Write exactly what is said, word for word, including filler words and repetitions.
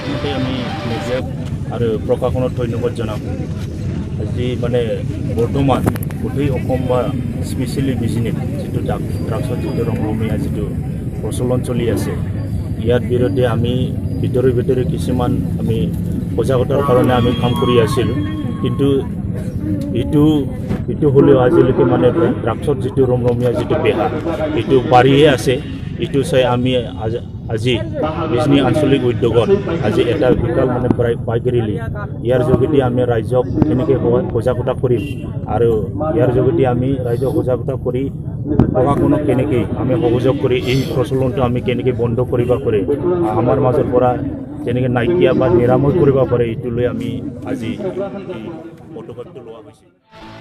প্ৰথমতে আমি মিডিয়াক আৰু প্ৰশাসনক ধন্যবাদ জনাম আজি মানে বৰ্তমান গোটেই অসম বা স্পেচিয়েলি বিজনেছ যিটো ড্ৰাগছৰ যিটো ৰমৰমীয়া যিটো প্ৰচলন চলি আছে ইয়াৰ বিৰুদ্ধে আমি ভিতৰে ভিতৰে কিছুমান আমি সজাগতাৰ কাৰণে আমি কাম কৰি আছিলোঁ কিন্তু এইটো এইটো হ'লেও আজিলৈকে মানে ড্ৰাগছৰ যিটো ৰমৰমীয়া যিটো বেহা এইটো বাঢ়িয়ে আছে এইটো চাই আমি আজি বিজনী আঞ্চলিক উদ্যোগত আজি এটা বিকাল মানে বাইক ৰেলী ইয়াৰ যোগেদি আমি ৰাইজক কেনেকৈ সজাগতা কৰিম আৰু ইয়াৰ যোগেদি আমি ৰাইজক সজাগতা কৰি প্ৰশাসনক কেনেকৈ আমি সহযোগ কৰি এই প্ৰচলনটো আমি কেনেকৈ বন্ধ কৰিব পাৰে আমাৰ মাজৰ পৰা যেনেকৈ নাইকিয়া বা নিৰাময় কৰিব পাৰে এইটো লৈ আমি আজি এই পদক্ষেপটো লোৱা হৈছে।